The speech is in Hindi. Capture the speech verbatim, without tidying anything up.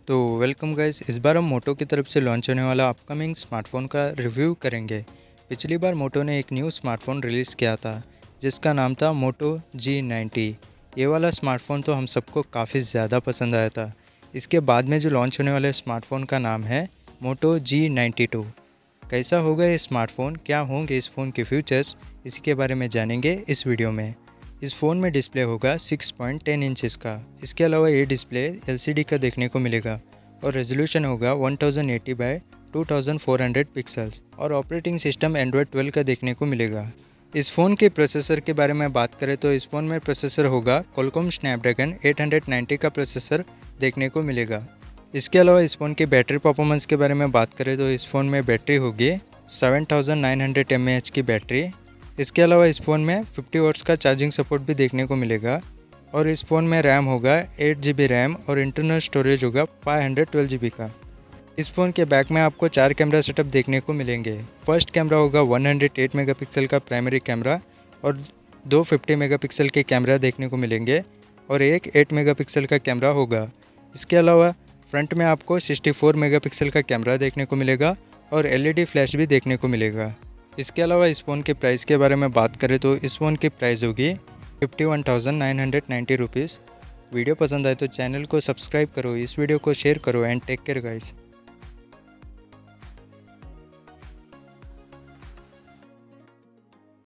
तो वेलकम गाइस, इस बार हम मोटो की तरफ से लॉन्च होने वाला अपकमिंग स्मार्टफोन का रिव्यू करेंगे। पिछली बार मोटो ने एक न्यू स्मार्टफोन रिलीज़ किया था जिसका नाम था मोटो जी नाइन्टी। ये वाला स्मार्टफोन तो हम सबको काफ़ी ज़्यादा पसंद आया था। इसके बाद में जो लॉन्च होने वाले स्मार्टफोन का नाम है मोटो जी नाइन्टी टू। कैसा होगा ये स्मार्टफोन, क्या होंगे इस फ़ोन के फीचर्स, इसी के बारे में जानेंगे इस वीडियो में। इस फ़ोन में डिस्प्ले होगा सिक्स पॉइंट टेन इंचेस का। इसके अलावा ये डिस्प्ले एलसीडी का देखने को मिलेगा और रेजोल्यूशन होगा one thousand eighty by two thousand four hundred pixels और ऑपरेटिंग सिस्टम एंड्रॉयड ट्वेल्व का देखने को मिलेगा। इस फ़ोन के प्रोसेसर के बारे में बात करें तो इस फ़ोन में प्रोसेसर होगा क्वालकॉम स्नैपड्रैगन एट नाइन्टी का प्रोसेसर देखने को मिलेगा। इसके अलावा इस फ़ोन की बैटरी परफॉर्मेंस के बारे में बात करें तो इस फ़ोन में बैटरी होगी seven thousand nine hundred M A H की बैटरी। इसके अलावा इस फ़ोन में फिफ्टी वाट्स का चार्जिंग सपोर्ट भी देखने को मिलेगा और इस फ़ोन में रैम होगा एट जी बी रैम और इंटरनल स्टोरेज होगा five hundred twelve G B का। इस फ़ोन के बैक में आपको चार कैमरा सेटअप देखने को मिलेंगे। फर्स्ट कैमरा होगा वन हंड्रेड एट मेगापिक्सल का प्राइमरी कैमरा और दो फिफ्टी मेगापिक्सल के कैमरा देखने को मिलेंगे और एक एट मेगापिक्सल का कैमरा होगा। इसके अलावा फ्रंट में आपको सिक्सटी फोर मेगापिक्सल का कैमरा देखने को मिलेगा और एल ई डी फ्लैश भी देखने को मिलेगा। इसके अलावा इस फ़ोन के प्राइस के बारे में बात करें तो इस फ़ोन की प्राइस होगी fifty one thousand nine hundred ninety rupees. Video पसंद आए तो चैनल को सब्सक्राइब करो, इस वीडियो को शेयर करो एंड टेक केयर गाइस।